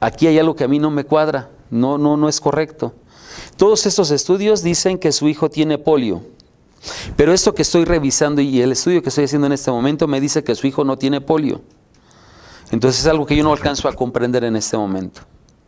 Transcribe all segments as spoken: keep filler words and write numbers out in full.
aquí hay algo que a mí no me cuadra, no, no, no es correcto. Todos estos estudios dicen que su hijo tiene polio, pero esto que estoy revisando y el estudio que estoy haciendo en este momento me dice que su hijo no tiene polio. Entonces es algo que yo no alcanzo a comprender en este momento.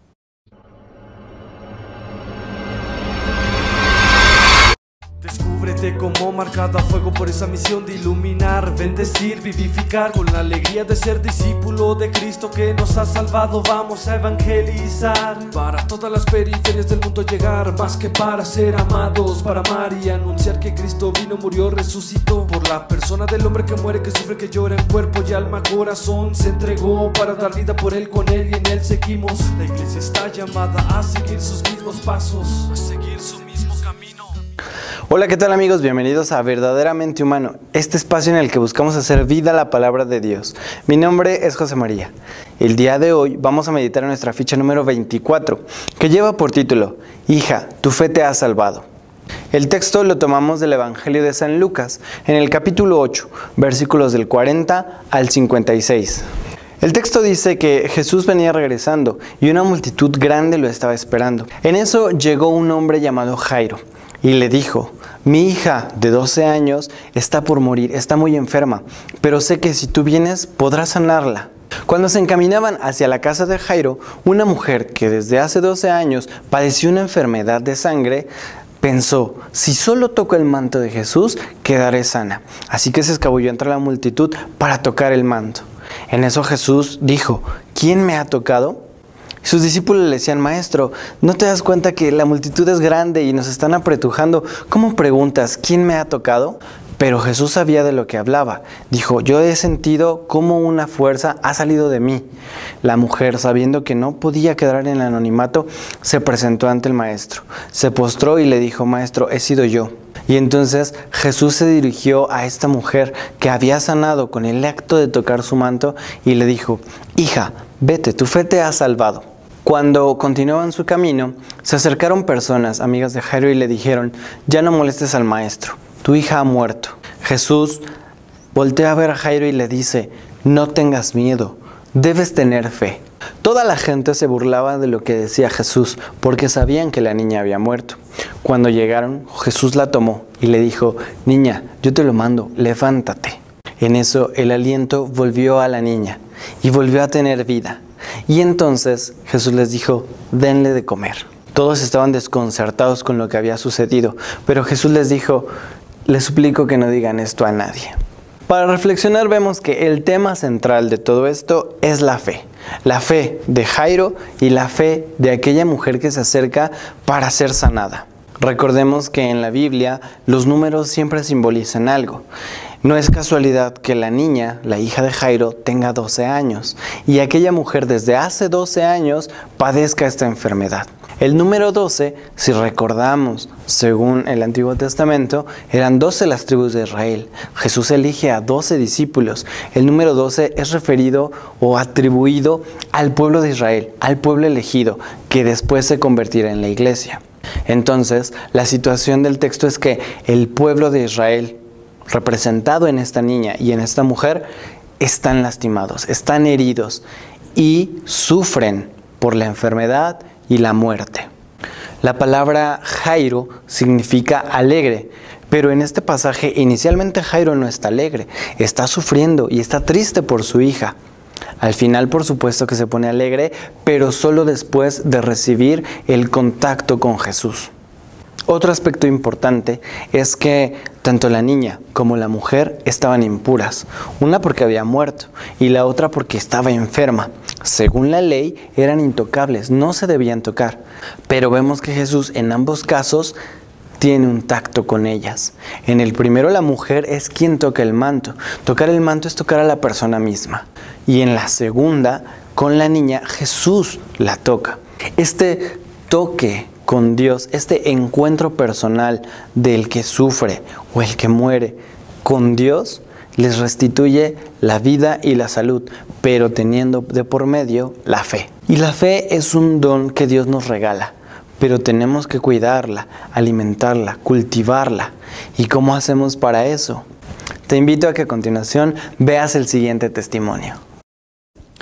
Descúbrete como marcado a fuego por esa misión de iluminar, bendecir, vivificar, con la alegría de ser discípulo de Cristo que nos ha salvado. Vamos a evangelizar, para todas las periferias del mundo llegar, más que para ser amados, para amar y anunciar que Cristo vino, murió, resucitó, por la persona del hombre que muere, que sufre, que llora en cuerpo y alma, corazón, se entregó para dar vida por él, con él y en él seguimos. La iglesia está llamada a seguir sus mismos pasos, a seguir su mismo camino. Hola, ¿qué tal amigos? Bienvenidos a Verdaderamente Humano, este espacio en el que buscamos hacer vida a la palabra de Dios. Mi nombre es José María. El día de hoy vamos a meditar en nuestra ficha número veinticuatro, que lleva por título, Hija, tu fe te ha salvado. El texto lo tomamos del Evangelio de San Lucas, en el capítulo ocho, versículos del cuarenta al cincuenta y seis. El texto dice que Jesús venía regresando y una multitud grande lo estaba esperando. En eso llegó un hombre llamado Jairo y le dijo, mi hija de doce años está por morir, está muy enferma, pero sé que si tú vienes podrás sanarla. Cuando se encaminaban hacia la casa de Jairo, una mujer que desde hace doce años padecía una enfermedad de sangre, pensó, si solo toco el manto de Jesús, quedaré sana. Así que se escabulló entre la multitud para tocar el manto. En eso Jesús dijo, ¿quién me ha tocado? Sus discípulos le decían, maestro, ¿no te das cuenta que la multitud es grande y nos están apretujando? ¿Cómo preguntas, quién me ha tocado? Pero Jesús sabía de lo que hablaba. Dijo, yo he sentido cómo una fuerza ha salido de mí. La mujer, sabiendo que no podía quedar en el anonimato, se presentó ante el maestro. Se postró y le dijo, maestro, he sido yo. Y entonces Jesús se dirigió a esta mujer que había sanado con el acto de tocar su manto y le dijo, hija, vete, tu fe te ha salvado. Cuando continuaban su camino, se acercaron personas, amigas de Jairo, y le dijeron, ya no molestes al maestro, tu hija ha muerto. Jesús voltea a ver a Jairo y le dice, no tengas miedo, debes tener fe. Toda la gente se burlaba de lo que decía Jesús, porque sabían que la niña había muerto. Cuando llegaron, Jesús la tomó y le dijo, niña, yo te lo mando, levántate. En eso el aliento volvió a la niña y volvió a tener vida. Y entonces Jesús les dijo, denle de comer. Todos estaban desconcertados con lo que había sucedido, pero Jesús les dijo, les suplico que no digan esto a nadie. Para reflexionar vemos que el tema central de todo esto es la fe. La fe de Jairo y la fe de aquella mujer que se acerca para ser sanada. Recordemos que en la Biblia los números siempre simbolizan algo. No es casualidad que la niña, la hija de Jairo, tenga doce años y aquella mujer desde hace doce años padezca esta enfermedad. El número doce, si recordamos, según el Antiguo Testamento, eran doce las tribus de Israel. Jesús elige a doce discípulos. El número doce es referido o atribuido al pueblo de Israel, al pueblo elegido, que después se convertirá en la iglesia. Entonces, la situación del texto es que el pueblo de Israel, representado en esta niña y en esta mujer, están lastimados, están heridos y sufren por la enfermedad y la muerte. La palabra Jairo significa alegre, pero en este pasaje inicialmente Jairo no está alegre, está sufriendo y está triste por su hija. Al final, por supuesto que se pone alegre, pero solo después de recibir el contacto con Jesús. Otro aspecto importante es que tanto la niña como la mujer estaban impuras, una porque había muerto y la otra porque estaba enferma. Según la ley eran intocables, no se debían tocar, pero vemos que Jesús en ambos casos tiene un tacto con ellas. En el primero la mujer es quien toca el manto, tocar el manto es tocar a la persona misma, y en la segunda, con la niña, Jesús la toca. Este toque con Dios, este encuentro personal del que sufre o el que muere con Dios, les restituye la vida y la salud, pero teniendo de por medio la fe. Y la fe es un don que Dios nos regala, pero tenemos que cuidarla, alimentarla, cultivarla. ¿Y cómo hacemos para eso? Te invito a que a continuación veas el siguiente testimonio.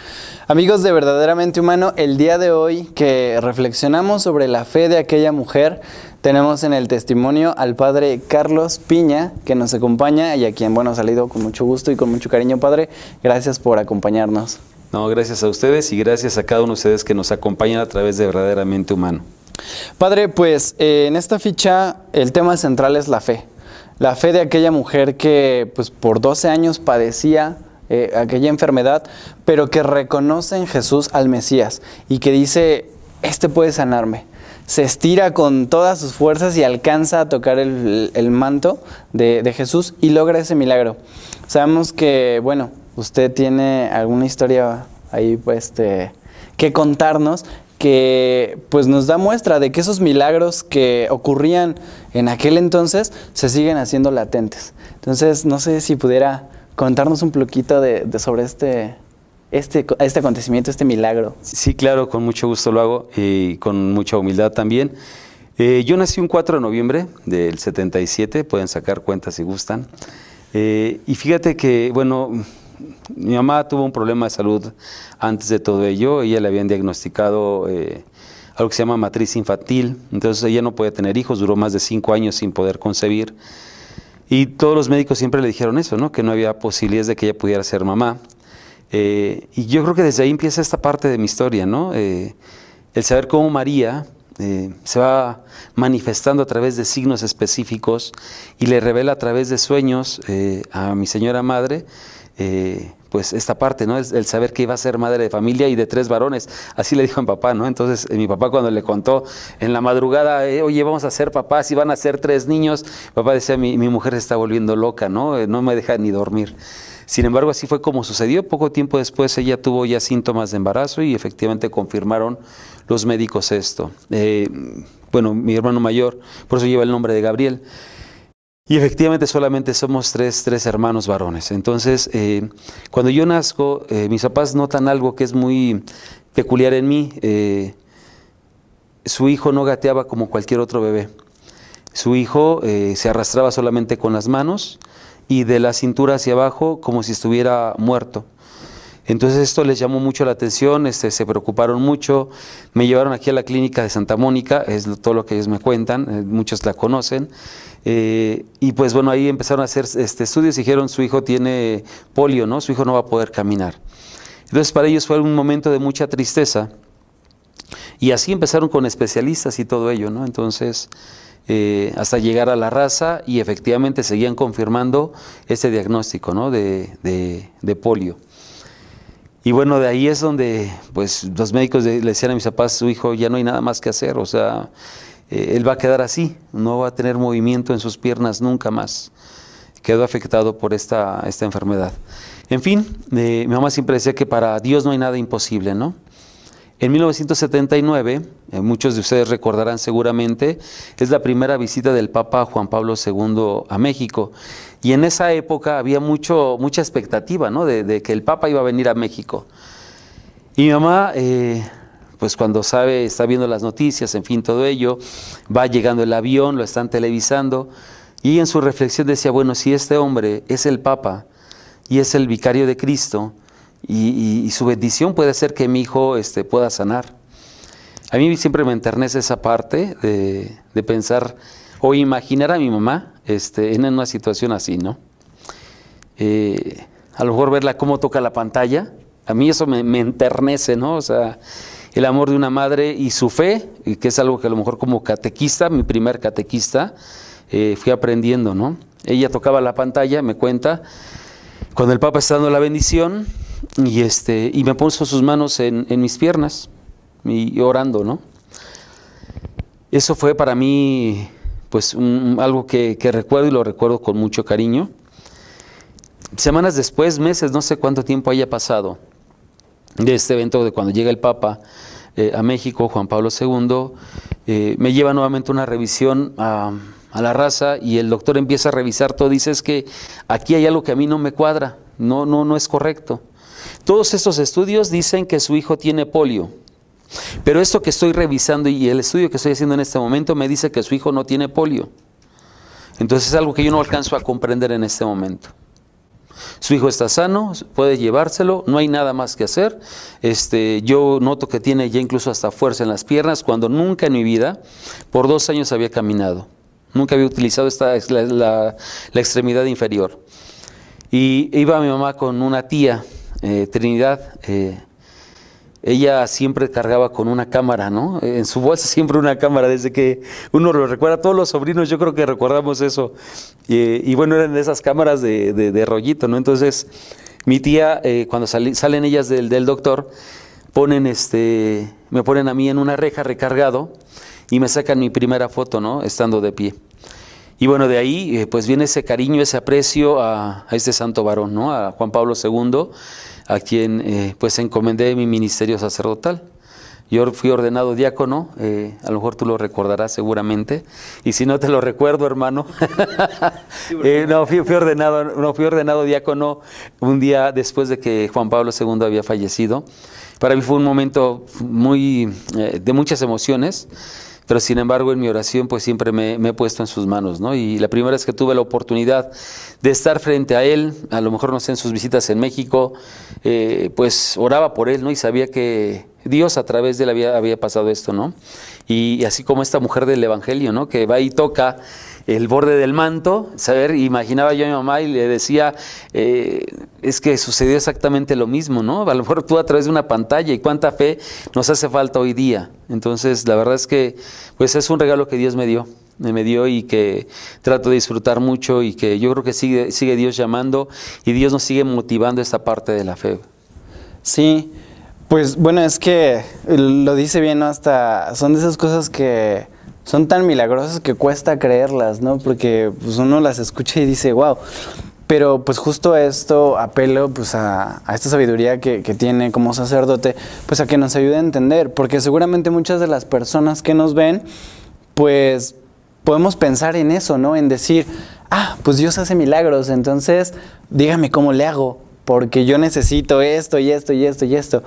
Amigos de Verdaderamente Humano, el día de hoy que reflexionamos sobre la fe de aquella mujer, tenemos en el testimonio al Padre Carlos Piña, que nos acompaña y a quien, bueno, ha salido con mucho gusto y con mucho cariño. Padre, gracias por acompañarnos. No, gracias a ustedes y gracias a cada uno de ustedes que nos acompañan a través de Verdaderamente Humano. Padre, pues eh, en esta ficha el tema central es la fe. La fe de aquella mujer que pues por doce años padecía eh, aquella enfermedad, pero que reconoce en Jesús al Mesías y que dice, este puede sanarme. Se estira con todas sus fuerzas y alcanza a tocar el, el manto de, de Jesús y logra ese milagro. Sabemos que, bueno, usted tiene alguna historia ahí pues, este, que contarnos, que pues nos da muestra de que esos milagros que ocurrían en aquel entonces se siguen haciendo latentes. Entonces, no sé si pudiera contarnos un poquito de, de sobre este, este, este acontecimiento, este milagro. Sí, claro, con mucho gusto lo hago y con mucha humildad también. Eh, yo nací un cuatro de noviembre del setenta y siete, pueden sacar cuentas si gustan. Eh, y fíjate que, bueno, mi mamá tuvo un problema de salud antes de todo ello. Ella le habían diagnosticado eh, algo que se llama matriz infantil, entonces ella no podía tener hijos, duró más de cinco años sin poder concebir. Y todos los médicos siempre le dijeron eso, ¿no? Que no había posibilidades de que ella pudiera ser mamá. Eh, y yo creo que desde ahí empieza esta parte de mi historia, ¿no? Eh, el saber cómo María eh, se va manifestando a través de signos específicos y le revela a través de sueños eh, a mi señora madre, eh, pues esta parte, ¿no? El, el saber que iba a ser madre de familia y de tres varones. Así le dijo a mi papá, ¿no? Entonces eh, mi papá cuando le contó en la madrugada, eh, oye, vamos a ser papás y van a ser tres niños, mi papá decía, mi, mi mujer se está volviendo loca, ¿no? Eh, no me deja ni dormir. Sin embargo, así fue como sucedió. Poco tiempo después ella tuvo ya síntomas de embarazo y efectivamente confirmaron los médicos esto. Eh, bueno, mi hermano mayor, por eso lleva el nombre de Gabriel. Y efectivamente solamente somos tres, tres hermanos varones. Entonces, eh, cuando yo nazco, eh, mis papás notan algo que es muy peculiar en mí. Eh, su hijo no gateaba como cualquier otro bebé. Su hijo eh, se arrastraba solamente con las manos y de la cintura hacia abajo como si estuviera muerto. Entonces esto les llamó mucho la atención, este, se preocuparon mucho, me llevaron aquí a la clínica de Santa Mónica, es todo lo que ellos me cuentan, eh, muchos la conocen, eh, y pues bueno, ahí empezaron a hacer este, estudios y dijeron su hijo tiene polio, ¿no? Su hijo no va a poder caminar. Entonces para ellos fue un momento de mucha tristeza y así empezaron con especialistas y todo ello, ¿no? Entonces eh, hasta llegar a la raza y efectivamente seguían confirmando este diagnóstico, ¿no? de, de, de polio. Y bueno, de ahí es donde pues los médicos le decían a mis papás, su hijo ya no hay nada más que hacer, o sea, eh, él va a quedar así, no va a tener movimiento en sus piernas nunca más. Quedó afectado por esta, esta enfermedad. En fin, eh, mi mamá siempre decía que para Dios no hay nada imposible, ¿no? En mil novecientos setenta y nueve, eh, muchos de ustedes recordarán seguramente, es la primera visita del Papa Juan Pablo segundo a México. Y en esa época había mucho, mucha expectativa, ¿no? de, de que el Papa iba a venir a México. Y mi mamá, eh, pues cuando sabe, está viendo las noticias, en fin, todo ello, va llegando el avión, lo están televisando, y en su reflexión decía, bueno, si este hombre es el Papa y es el vicario de Cristo, y, y, y su bendición puede ser que mi hijo este, pueda sanar. A mí siempre me enternece esa parte de, de pensar o imaginar a mi mamá este, en una situación así, ¿no? Eh, a lo mejor verla cómo toca la pantalla, a mí eso me, me enternece, ¿no? O sea, el amor de una madre y su fe, y que es algo que a lo mejor como catequista, mi primer catequista, eh, fui aprendiendo, ¿no? Ella tocaba la pantalla, me cuenta, cuando el Papa está dando la bendición, y, este, y me puso sus manos en, en mis piernas, y orando, ¿no? Eso fue para mí pues un, algo que, que recuerdo y lo recuerdo con mucho cariño. Semanas después, meses, no sé cuánto tiempo haya pasado de este evento de cuando llega el Papa eh, a México, Juan Pablo segundo, eh, me lleva nuevamente una revisión a, a la raza y el doctor empieza a revisar todo, dice es que aquí hay algo que a mí no me cuadra, no, no, no es correcto. Todos estos estudios dicen que su hijo tiene polio. Pero esto que estoy revisando y el estudio que estoy haciendo en este momento me dice que su hijo no tiene polio. Entonces es algo que yo no alcanzo a comprender en este momento. su hijo está sano, puede llevárselo, no hay nada más que hacer. Este, yo noto que tiene ya incluso hasta fuerza en las piernas, cuando nunca en mi vida, por dos años había caminado. Nunca había utilizado esta, la, la, la extremidad inferior. Y iba mi mamá con una tía, eh, Trinidad. eh, Ella siempre cargaba con una cámara, ¿no? En su bolsa siempre una cámara, desde que uno lo recuerda. Todos los sobrinos yo creo que recordamos eso. Y, y bueno, eran de esas cámaras de, de, de rollito, ¿no? Entonces, mi tía, eh, cuando sali, salen ellas del, del doctor, ponen este, me ponen a mí en una reja recargado y me sacan mi primera foto, ¿no? Estando de pie. Y bueno, de ahí eh, pues viene ese cariño, ese aprecio a, a este santo varón, ¿no? A Juan Pablo segundo, a quien eh, pues encomendé mi ministerio sacerdotal. Yo fui ordenado diácono, eh, a lo mejor tú lo recordarás seguramente, y si no te lo recuerdo, hermano, eh, no, fui, fui, ordenado, no, fui ordenado diácono un día después de que Juan Pablo segundo había fallecido. Para mí fue un momento muy, eh, de muchas emociones, pero sin embargo en mi oración pues siempre me, me he puesto en sus manos, ¿no? Y la primera vez que tuve la oportunidad de estar frente a él, a lo mejor no sé, en sus visitas en México, eh, pues oraba por él, ¿no? Y sabía que Dios a través de él había, había pasado esto, ¿no? Y, y así como esta mujer del Evangelio, ¿no? Que va y toca el borde del manto, saber, imaginaba yo a mi mamá y le decía, eh, es que sucedió exactamente lo mismo, ¿no? A lo mejor tú a través de una pantalla, y cuánta fe nos hace falta hoy día. Entonces, la verdad es que pues es un regalo que Dios me dio, me dio y que trato de disfrutar mucho, y que yo creo que sigue, sigue Dios llamando y Dios nos sigue motivando esta parte de la fe. Sí, pues bueno, es que lo dice bien, ¿no? Hasta son de esas cosas que son tan milagrosas que cuesta creerlas, ¿no? Porque pues uno las escucha y dice, wow. Pero pues justo a esto apelo pues a, a esta sabiduría que, que tiene como sacerdote, pues a que nos ayude a entender, porque seguramente muchas de las personas que nos ven, pues podemos pensar en eso, ¿no? En decir, ah, pues Dios hace milagros, entonces dígame cómo le hago, porque yo necesito esto y esto y esto y esto.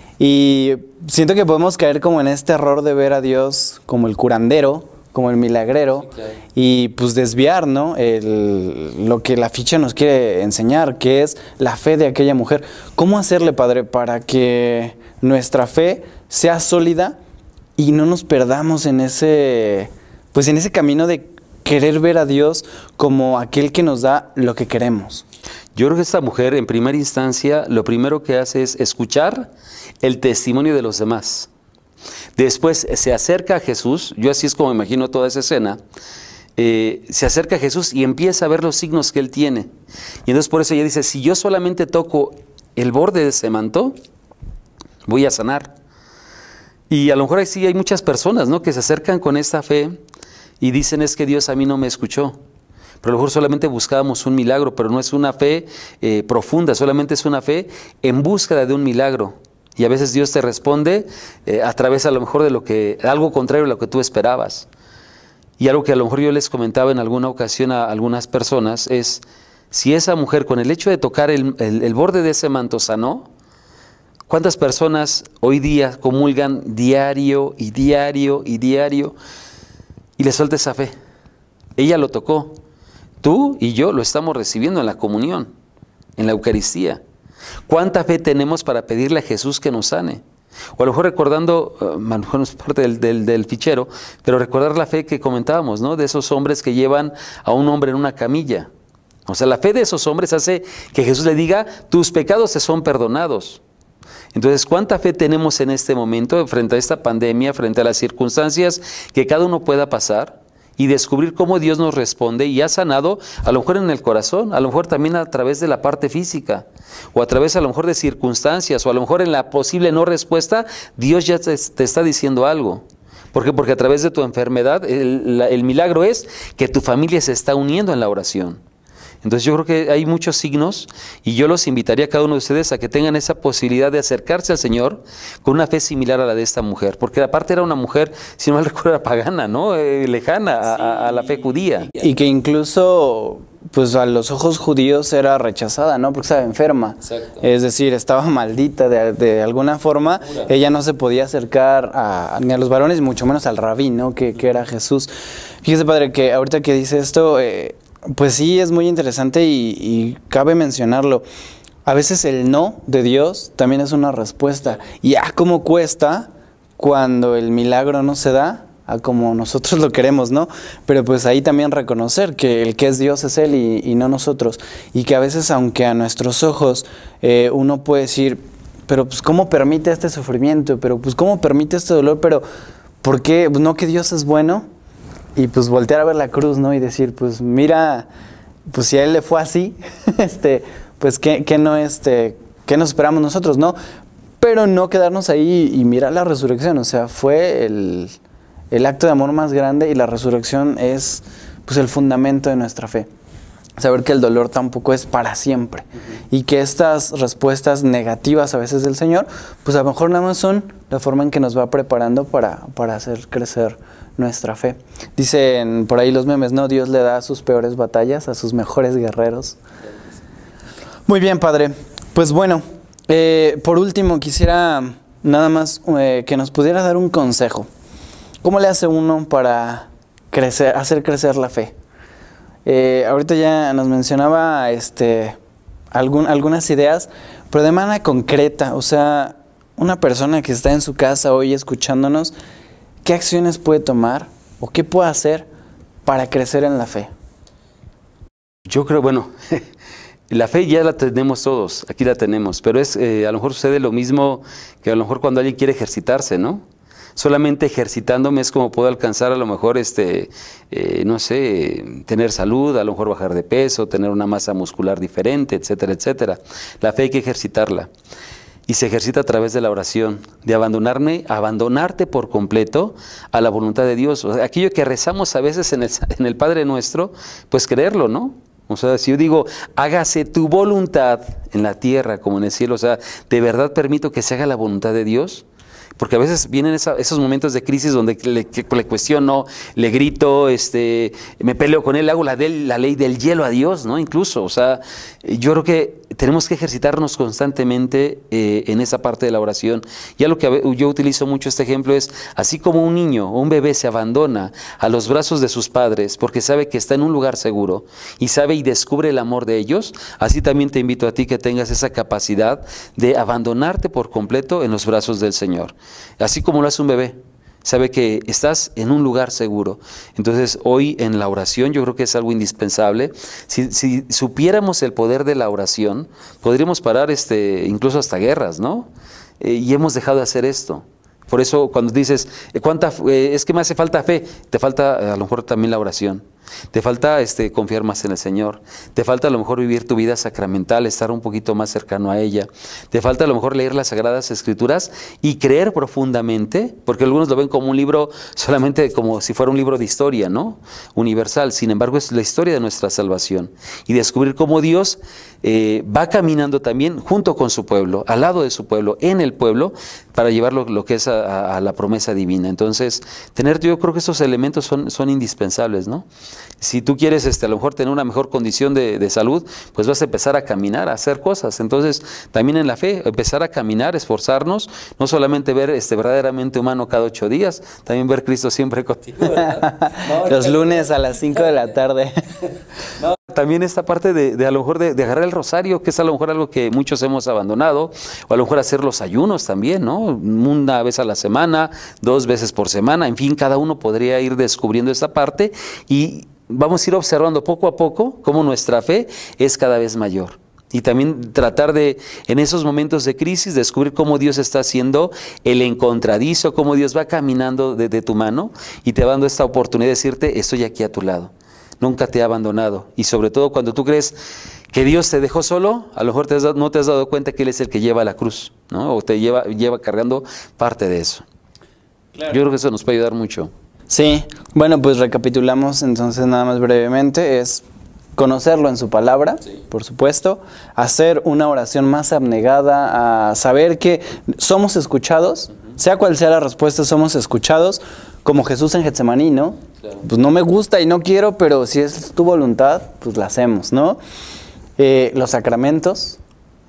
Y siento que podemos caer como en este error de ver a Dios como el curandero, como el milagrero, sí, claro. Y pues desviar, ¿no? El, lo que la ficha nos quiere enseñar, que es la fe de aquella mujer. ¿Cómo hacerle, Padre, para que nuestra fe sea sólida y no nos perdamos en ese, pues en ese camino de querer ver a Dios como aquel que nos da lo que queremos? Yo creo que esta mujer, en primera instancia, lo primero que hace es escuchar el testimonio de los demás. Después se acerca a Jesús, yo así es como imagino toda esa escena, eh, se acerca a Jesús y empieza a ver los signos que él tiene. Y entonces por eso ella dice, si yo solamente toco el borde de ese manto, voy a sanar. Y a lo mejor ahí sí hay muchas personas, ¿no?, que se acercan con esta fe y dicen, es que Dios a mí no me escuchó. Pero a lo mejor solamente buscábamos un milagro, pero no es una fe eh, profunda, solamente es una fe en búsqueda de un milagro. Y a veces Dios te responde eh, a través a lo mejor de lo que, algo contrario a lo que tú esperabas. Y algo que a lo mejor yo les comentaba en alguna ocasión a algunas personas es, si esa mujer con el hecho de tocar el, el, el borde de ese manto sanó, ¿cuántas personas hoy día comulgan diario y diario y diario y les falta esa fe? Ella lo tocó. Tú y yo lo estamos recibiendo en la comunión, en la Eucaristía. ¿Cuánta fe tenemos para pedirle a Jesús que nos sane? O a lo mejor recordando, uh, a lo mejor no es parte del, del, del fichero, pero recordar la fe que comentábamos, ¿no? De esos hombres que llevan a un hombre en una camilla. O sea, la fe de esos hombres hace que Jesús le diga, tus pecados te son perdonados. Entonces, ¿cuánta fe tenemos en este momento frente a esta pandemia, frente a las circunstancias que cada uno pueda pasar? Y descubrir cómo Dios nos responde y ha sanado, a lo mejor en el corazón, a lo mejor también a través de la parte física, o a través a lo mejor de circunstancias, o a lo mejor en la posible no respuesta, Dios ya te, te está diciendo algo. ¿Por qué? Porque a través de tu enfermedad, el, la, el milagro es que tu familia se está uniendo en la oración. Entonces yo creo que hay muchos signos y yo los invitaría a cada uno de ustedes a que tengan esa posibilidad de acercarse al Señor con una fe similar a la de esta mujer, porque aparte era una mujer, si no mal recuerdo, era pagana, ¿no? Eh, lejana a, sí. a, a la fe judía. Y que incluso, pues a los ojos judíos era rechazada, ¿no? Porque estaba enferma. Exacto. Es decir, estaba maldita de, de alguna forma. Pura. Ella no se podía acercar a, ni a los varones, mucho menos al rabí, ¿no? Que, que era Jesús. Fíjese, Padre, que ahorita que dice esto, eh, Pues sí, es muy interesante y, y cabe mencionarlo. A veces el no de Dios también es una respuesta. Y ah, cómo cuesta cuando el milagro no se da a como nosotros lo queremos, ¿no? Pero pues ahí también reconocer que el que es Dios es Él y, y no nosotros. Y que a veces, aunque a nuestros ojos eh, uno puede decir, pero pues ¿cómo permite este sufrimiento? Pero pues ¿cómo permite este dolor? Pero ¿por qué? Pues, no, que Dios es bueno. Y pues voltear a ver la cruz, ¿no? Y decir, pues mira, pues si a Él le fue así, este, pues ¿qué, qué no, este, qué nos esperamos nosotros, no? Pero no quedarnos ahí y mirar la resurrección. O sea, fue el, el acto de amor más grande y la resurrección es pues el fundamento de nuestra fe. Saber que el dolor tampoco es para siempre. Uh-huh. Y que estas respuestas negativas a veces del Señor, pues a lo mejor nada más son la forma en que nos va preparando para, para hacer crecer nuestra fe. Dicen por ahí los memes, ¿no? Dios le da sus peores batallas a sus mejores guerreros. Muy bien, Padre. Pues bueno, eh, por último quisiera nada más eh, que nos pudiera dar un consejo. ¿Cómo le hace uno para crecer, hacer crecer la fe? Eh, ahorita ya nos mencionaba este, algún, algunas ideas, pero de manera concreta, o sea, una persona que está en su casa hoy escuchándonos, ¿qué acciones puede tomar o qué puede hacer para crecer en la fe? Yo creo, bueno, la fe ya la tenemos todos, aquí la tenemos, pero es eh, a lo mejor sucede lo mismo que a lo mejor cuando alguien quiere ejercitarse, ¿no? Solamente ejercitándome es como puedo alcanzar a lo mejor, este, eh, no sé, tener salud, a lo mejor bajar de peso, tener una masa muscular diferente, etcétera, etcétera. La fe hay que ejercitarla. Y se ejercita a través de la oración, de abandonarme, abandonarte por completo a la voluntad de Dios. O sea, aquello que rezamos a veces en el, en el Padre Nuestro, pues creerlo, ¿no? O sea, si yo digo, hágase tu voluntad en la tierra como en el cielo, o sea, ¿de verdad permito que se haga la voluntad de Dios? Porque a veces vienen esa, esos momentos de crisis donde le, que, le cuestiono, le grito, este, me peleo con él, hago la, del, la ley del hielo a Dios, ¿no? Incluso, o sea, yo creo que tenemos que ejercitarnos constantemente eh, en esa parte de la oración. Ya lo que yo utilizo mucho este ejemplo es, así como un niño o un bebé se abandona a los brazos de sus padres porque sabe que está en un lugar seguro y sabe y descubre el amor de ellos, así también te invito a ti que tengas esa capacidad de abandonarte por completo en los brazos del Señor. Así como lo hace un bebé, sabe que estás en un lugar seguro. Entonces hoy en la oración yo creo que es algo indispensable. Si, si supiéramos el poder de la oración, podríamos parar este, incluso hasta guerras, ¿no? Eh, y hemos dejado de hacer esto. Por eso cuando dices, ¿cuánta, eh, es que me hace falta fe? Te falta a lo mejor también la oración. Te falta este, confiar más en el Señor. Te falta a lo mejor vivir tu vida sacramental, estar un poquito más cercano a ella. Te falta a lo mejor leer las Sagradas Escrituras y creer profundamente, porque algunos lo ven como un libro, solamente como si fuera un libro de historia, ¿no? Universal. Sin embargo, es la historia de nuestra salvación. Y descubrir cómo Dios eh, va caminando también junto con su pueblo, al lado de su pueblo, en el pueblo, para llevarlo lo que es a, a la promesa divina. Entonces, tener, yo creo que esos elementos son, son indispensables, ¿no? Si tú quieres este, a lo mejor tener una mejor condición de, de salud, pues vas a empezar a caminar, a hacer cosas. Entonces, también en la fe, empezar a caminar, esforzarnos, no solamente ver este, verdaderamente humano cada ocho días, también ver Cristo siempre contigo, ¿verdad? No, los lunes a las cinco de la tarde. No, también esta parte de, de a lo mejor de, de agarrar el rosario, que es a lo mejor algo que muchos hemos abandonado, o a lo mejor hacer los ayunos también, ¿no? Una vez a la semana, dos veces por semana, en fin, cada uno podría ir descubriendo esta parte y vamos a ir observando poco a poco cómo nuestra fe es cada vez mayor. Y también tratar de, en esos momentos de crisis, descubrir cómo Dios está haciendo el encontradizo, cómo Dios va caminando de, de tu mano y te va dando esta oportunidad de decirte, estoy aquí a tu lado. Nunca te he abandonado. Y sobre todo cuando tú crees que Dios te dejó solo, a lo mejor te has dado, no te has dado cuenta que Él es el que lleva la cruz, ¿no? O te lleva, lleva cargando parte de eso. Claro. Yo creo que eso nos puede ayudar mucho. Sí, bueno, pues recapitulamos entonces nada más brevemente, es conocerlo en su palabra, sí, por supuesto, hacer una oración más abnegada, a saber que somos escuchados, uh-huh, sea cual sea la respuesta, somos escuchados, como Jesús en Getsemaní, ¿no? Claro. Pues no me gusta y no quiero, pero si es tu voluntad, pues la hacemos, ¿no? Eh, los sacramentos.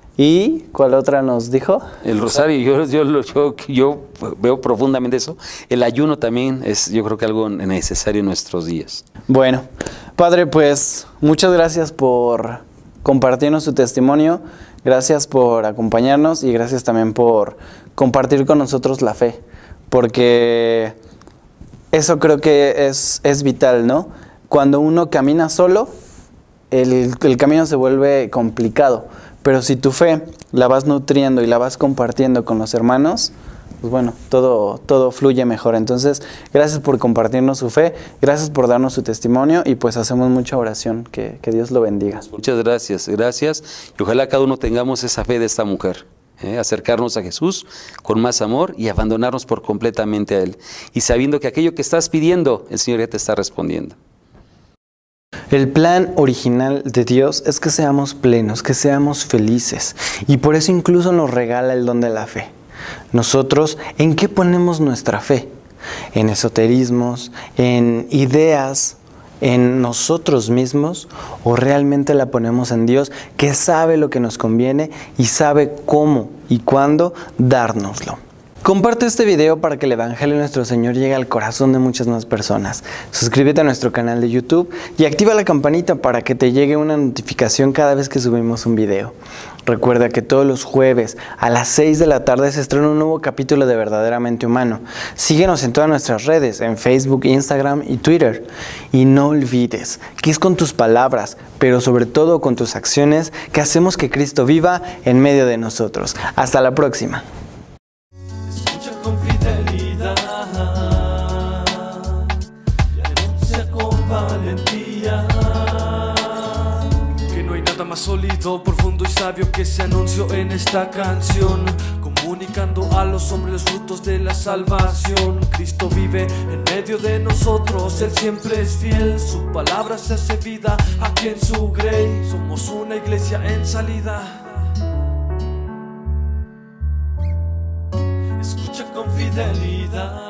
¿Y cuál otra nos dijo? El rosario, yo, yo, yo, yo veo profundamente eso. El ayuno también es, yo creo que algo necesario en nuestros días. Bueno, Padre, pues muchas gracias por compartirnos su testimonio, gracias por acompañarnos y gracias también por compartir con nosotros la fe, porque eso creo que es, es vital, ¿no? Cuando uno camina solo, el, el camino se vuelve complicado, pero si tu fe la vas nutriendo y la vas compartiendo con los hermanos, pues bueno, todo, todo fluye mejor. Entonces, gracias por compartirnos su fe, gracias por darnos su testimonio y pues hacemos mucha oración, que, que Dios lo bendiga. Muchas gracias, gracias. Y ojalá cada uno tengamos esa fe de esta mujer, ¿eh? Acercarnos a Jesús con más amor y abandonarnos por completamente a Él. Y sabiendo que aquello que estás pidiendo, el Señor ya te está respondiendo. El plan original de Dios es que seamos plenos, que seamos felices. Y por eso incluso nos regala el don de la fe. Nosotros, ¿en qué ponemos nuestra fe? ¿En esoterismos? ¿En ideas? ¿En nosotros mismos? ¿O realmente la ponemos en Dios, que sabe lo que nos conviene y sabe cómo y cuándo dárnoslo? Comparte este video para que el Evangelio de nuestro Señor llegue al corazón de muchas más personas. Suscríbete a nuestro canal de YouTube y activa la campanita para que te llegue una notificación cada vez que subimos un video. Recuerda que todos los jueves a las seis de la tarde se estrena un nuevo capítulo de Verdaderamente Humano. Síguenos en todas nuestras redes, en Facebook, Instagram y Twitter. Y no olvides que es con tus palabras, pero sobre todo con tus acciones, que hacemos que Cristo viva en medio de nosotros. Hasta la próxima. Con fidelidad y denuncia con valentía que no hay nada más sólido, profundo y sabio que se anunció en esta canción, comunicando a los hombres los frutos de la salvación. Cristo vive en medio de nosotros, Él siempre es fiel, su palabra se hace vida aquí en su grey. Somos una iglesia en salida. Escucha con fidelidad.